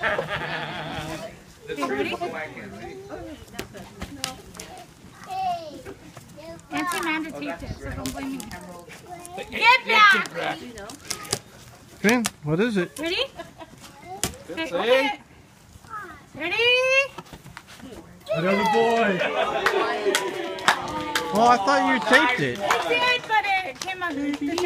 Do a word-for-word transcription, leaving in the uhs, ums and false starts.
Okay, ready? Auntie Amanda taped it, so don't blame me. Get back! Finn, what is it? Ready? Okay, open it. Ready? Another boy. Oh, I thought you taped it. I did, but it came out.